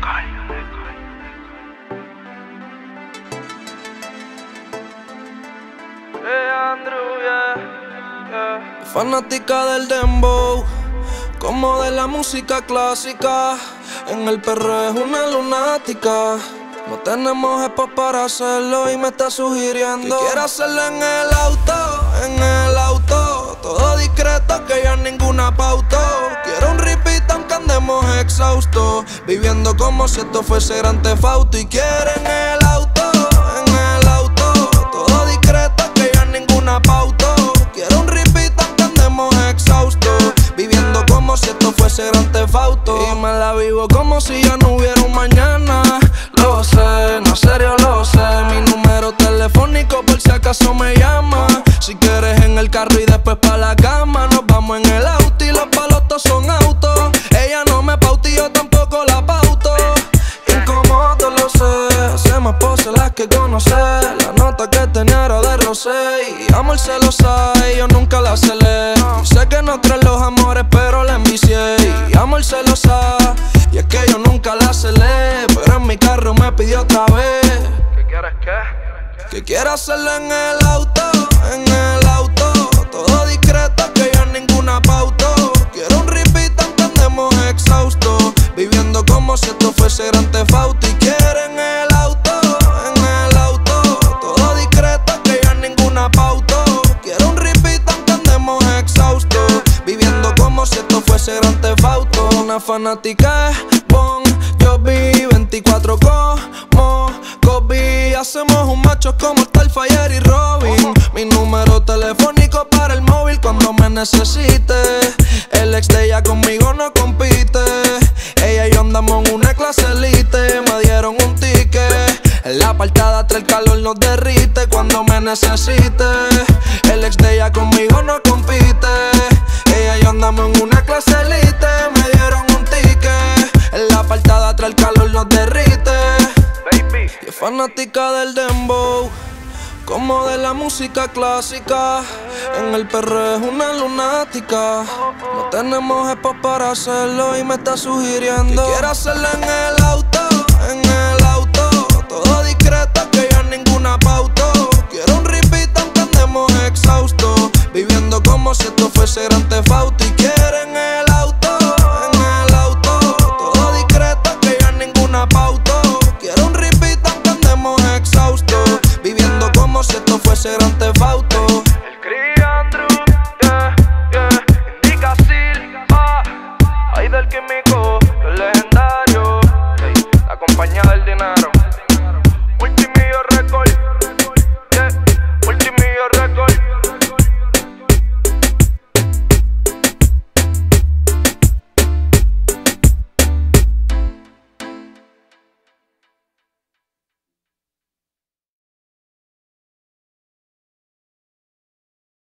Fanática del dembow, como de la música clásica. En el perreo es una lunática. No tenemos espas para hacerlo y me está sugiriendo que quiera hacerlo en el auto, todo discreto que ya ninguna pauta. Quiero un repeat aunque andemos exhaustos, viviendo como si esto fuese Grand Theft Auto. Y quiere en el auto, todo discreto que ya ninguna pauta. Quiero un repeat aunque andemos exhaustos, viviendo como si esto fuese Grand Theft Auto. Y me la vivo como si ya no hubiera un mañana. Lo sé, no serio lo sé. Mi número telefónico por si acaso me llama. Si quieres en el carro y después pa' la cama. Nos vamos en el auto y los palotos son autos. Ella no me pauta y yo tampoco la pauto. Incómodo lo sé, hace más poses las que conocí. La nota que tenía era de rosé y amor celosa y yo nunca la celé. Sé que no creen los amores pero la envicié. Y amor celosa y es que yo nunca la celé, pero en mi carro me pidió otra vez. ¿Qué quieres qué? Que quiera hacerlo en el auto, todo discreto que ya ninguna pauta. Quiero un repeat aunque andemos exhaustos, viviendo como si esto fuese Grand Theft Auto. Y quiere en el auto, todo discreto que ya ninguna pauta. Quiero un repeat aunque andemos exhaustos, viviendo como si esto fuese Grand Theft Auto. Una fanática es Bon Jovi, 24 como Kobe. Hacemos un macho como Starfire y Robin. Mi número telefónico para el móvil cuando me necesite. El ex de ella conmigo no compite. Ella y yo andamos en una clase elite. Me dieron un ticket. En la apartada atrás el calor nos derrite cuando me necesite. El ex de ella conmigo no compite. Ella y yo andamos en una clase elite. Me dieron un ticket. En la apartada atrás el calor nos derrite. Baby. Y es fanática del dembow, como de la música clásica. En el perreo es una lunática. No tenemos espas para hacerlo y me está sugiriendo que quiera hacerlo en el auto, todo discreto que ya ninguna pauta. Quiero un repeat aunque andemos exhaustos, viviendo como si esto fuese Grand Theft Auto. Y quiere en el auto, todo discreto que ya ninguna pauta. Quiero un repeat aunque andemos exhaustos, viviendo como si esto fuese Grand Theft Auto. El Cri Andrew, Indica Sil, ahí del químico, el legendario, la compañía del dinero.